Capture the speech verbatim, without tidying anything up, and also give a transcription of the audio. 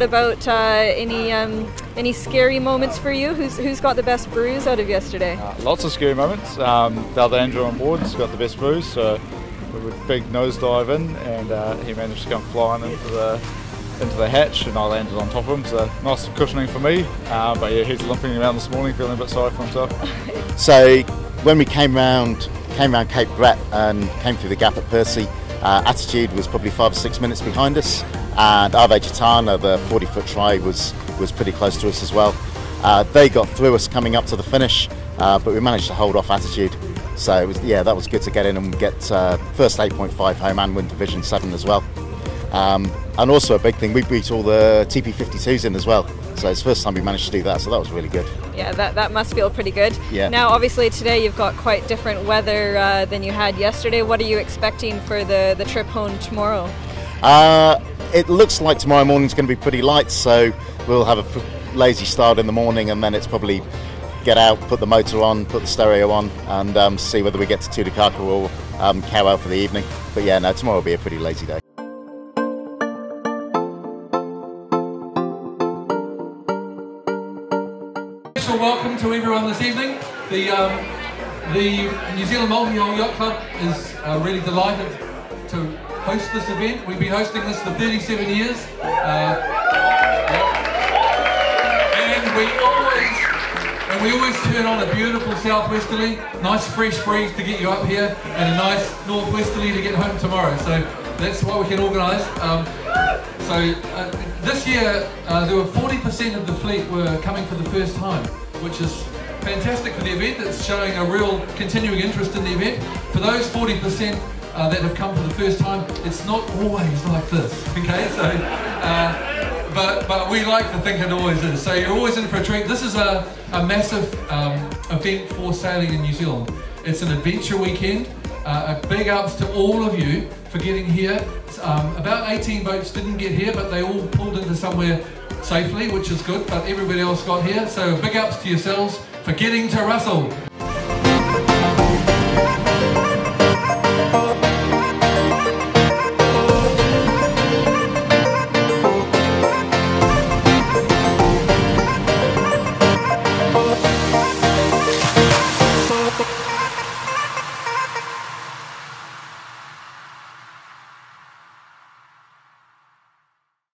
what about uh, any um, any scary moments for you? Who's who's got the best bruise out of yesterday? Uh, lots of scary moments. Um, the other Andrew on board has got the best bruise, so we were a big nosedive in, and uh, he managed to come flying into the into the hatch, and I landed on top of him, so nice cushioning for me. Uh, but yeah, he's limping around this morning, feeling a bit sorry for himself. So when we came round, came round Cape Brett and came through the gap at Percy, uh, Attitude was probably five or six minutes behind us, and Ave Gitana, the forty foot try, was was pretty close to us as well. Uh, they got through us coming up to the finish, uh, but we managed to hold off Attitude. So it was, yeah, that was good to get in and get uh, first eight point five home and win Division seven as well. Um, and also a big thing, we beat all the T P fifty-twos in as well. So it's the first time we managed to do that, so that was really good. Yeah, that, that must feel pretty good. Yeah. Now, obviously, today you've got quite different weather uh, than you had yesterday. What are you expecting for the, the trip home tomorrow? Uh, it looks like tomorrow morning's going to be pretty light, so we'll have a lazy start in the morning, and then it's probably get out, put the motor on, put the stereo on, and um, see whether we get to Tutukaka or um, Kowau for the evening. But yeah, no, tomorrow will be a pretty lazy day. Welcome to everyone this evening. The um, the New Zealand Multi-Hull Yacht Club is uh, really delighted to host this event. We've been hosting this for thirty-seven years, uh, and we always and we always turn on a beautiful southwesterly, nice fresh breeze to get you up here, and a nice northwesterly to get home tomorrow. So that's what we can organise. Um, so uh, this year uh, there were forty percent of the fleet were coming for the first time, which is fantastic for the event. It's showing a real continuing interest in the event. For those forty percent uh, that have come for the first time, it's not always like this, okay? So, uh, but but we like to think it always is. So you're always in for a treat. This is a, a massive um, event for sailing in New Zealand. It's an adventure weekend. Uh, a big ups to all of you for getting here. Um, about eighteen boats didn't get here, but they all pulled into somewhere safely, which is good, but everybody else got here. So big ups to yourselves for getting to Russell.